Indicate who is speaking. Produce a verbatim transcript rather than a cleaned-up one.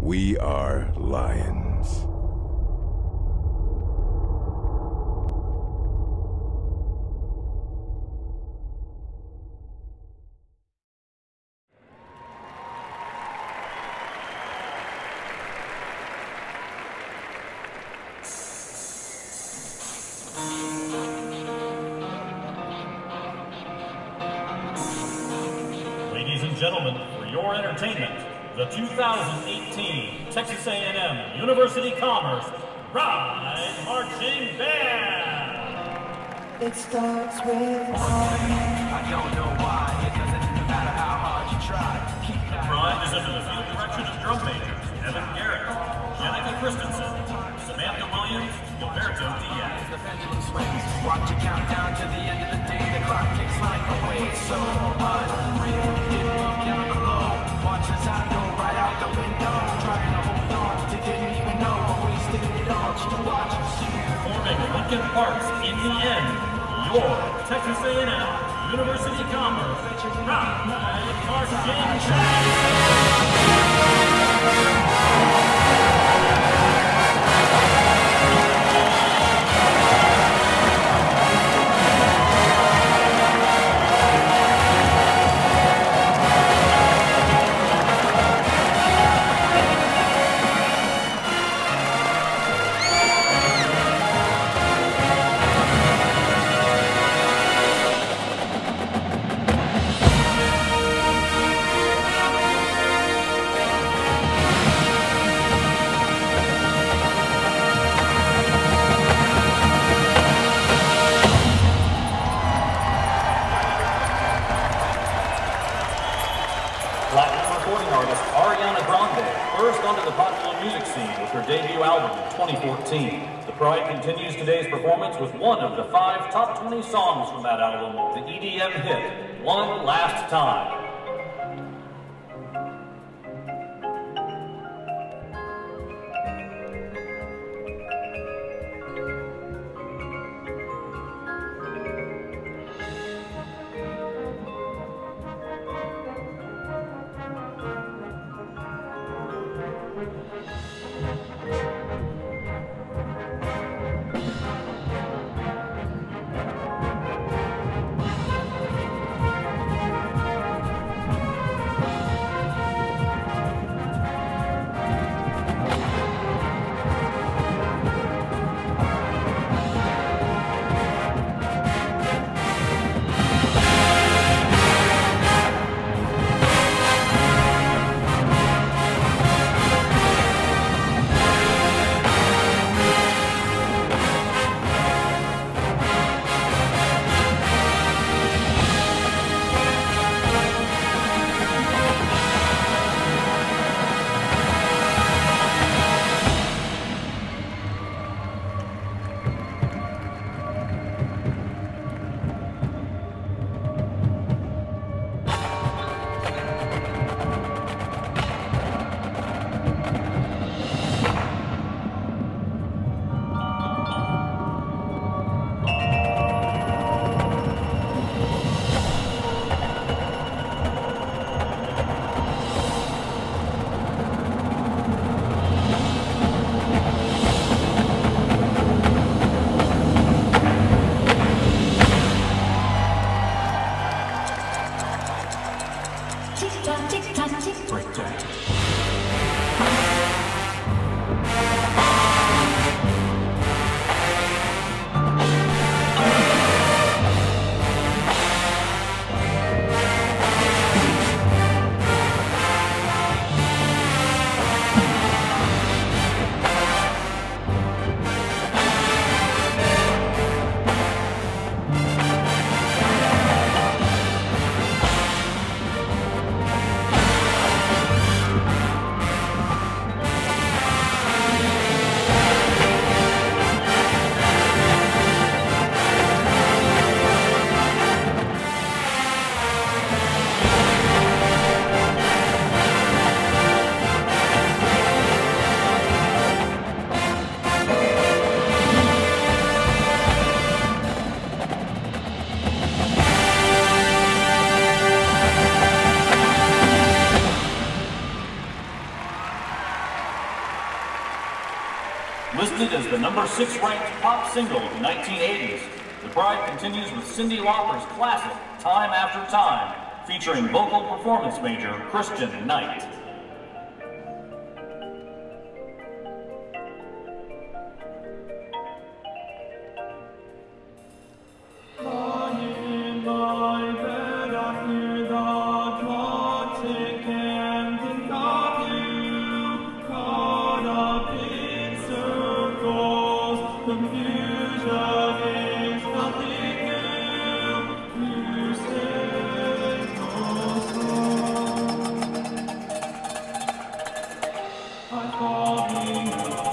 Speaker 1: We are lions.
Speaker 2: Ladies and gentlemen, for your entertainment, the two thousand eighteen Texas A and M University Commerce Pride Marching Band.
Speaker 3: It starts with
Speaker 4: I don't know why, it doesn't matter how hard you try. Keep
Speaker 2: The Pride is under the field direction of drum majors Evan Garrett, Jenica Christensen, Samantha Williams, Gilberto Diaz.
Speaker 4: The pendulum swings, watch it count down to the end of the day. The clock ticks like a wave, so unreal. Didn't look down below, watch the time go right out the window. Trying to hold on, they didn't even know I wasted it all just to watch you see.
Speaker 2: Forming Lincoln Parks in the end, your Texas A and M University Commerce Pride Marching Band. Platinum recording artist Ariana Grande burst onto the popular music scene with her debut album in twenty fourteen. The Pride continues today's performance with one of the five top twenty songs from that album, the E D M hit, One Last Time. Listed as the number six ranked pop single of the nineteen eighties, The Pride continues with Cyndi Lauper's classic, Time After Time, featuring vocal performance major Christian Knight.
Speaker 3: Lying by bed, I hear the clock tick and think of you, caught up in circles. Confusion is nothing new. You say no song. I'm falling.